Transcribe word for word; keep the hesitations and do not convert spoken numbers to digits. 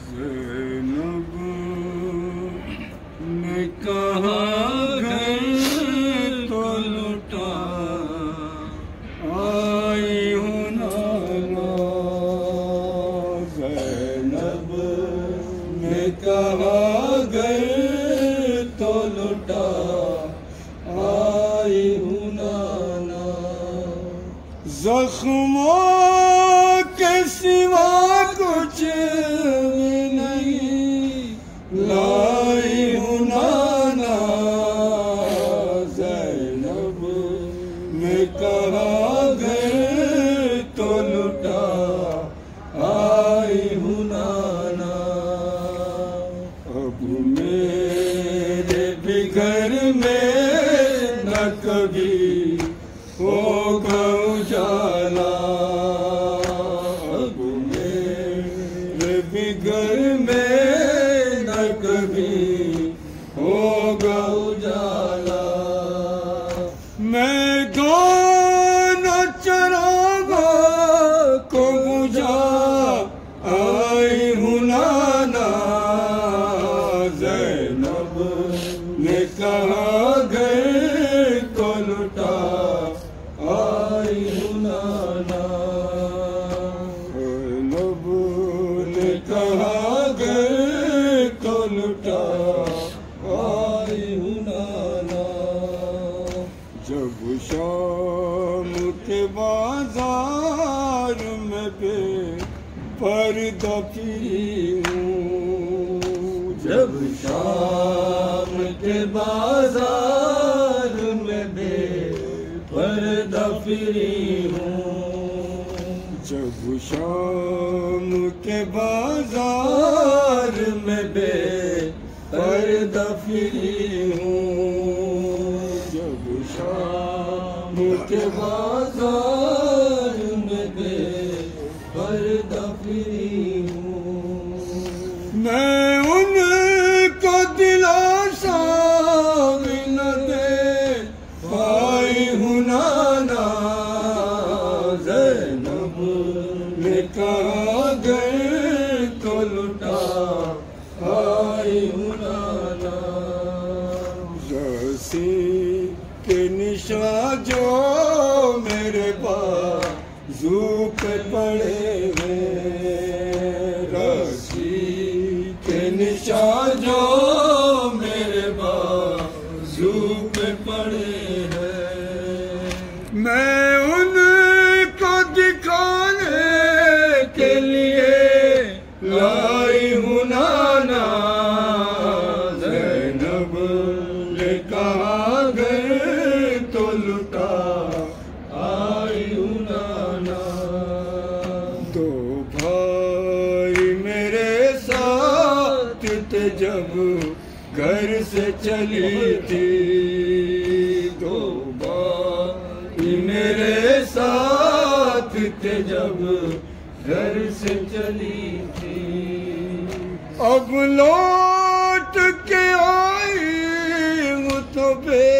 ज़ैनब ने कहा घर तो लुटा आई हूँ नाना। ज़ैनब ने कहा घर तो लुटा आई हूँ नाना। ज़ख्मों के सिवा कुछ भी नहीं लाई हूँ नाना। ज़ैनब ने कहा घर तो लुटा आई हूँ नाना। अब मेरे भी घर में न कभी होगा उजाला। अब मेरे भी घर में न कभी होगा उजाला। मैं दोनों चरागाह को बुझा आई हूँ नाना। ज़ैनब ने कहा घर तो लुटा आई हूँ नाना। ज़ैनब ने कहा घर तो लुटा आई हूँ नाना। जब शाम के बाजार में बे पर्दा फिरी हूँ। जब शाम के बाजार में बे पर्दा फिरी हूँ। जब शाम के बाजार में बे पर्दा फिरी हूँ। जब शाम के बाजार में बे पर्दा फिरी हूँ। मैं उनको दिलासा भी न दे पाई हूँ नाना। ज़ैनब ने कहा घर तो लुटा आई हूँ नाना। रस्सी के निशान जो मेरे बाजू पे पड़े हैं। रस्सी के निशान जो मेरे बाजू पे पड़े हैं। मैं उनको दिखाने के लिए लाई हूँ नाना। ज़ैनब ने कहा घर तो लुटा आई हूँ नाना। दो भाई मेरे साथ थे जब घर से चली थी। दो भाई मेरे साथ थे जब घर से चली थी। अब लौट के आई हूँ तो बे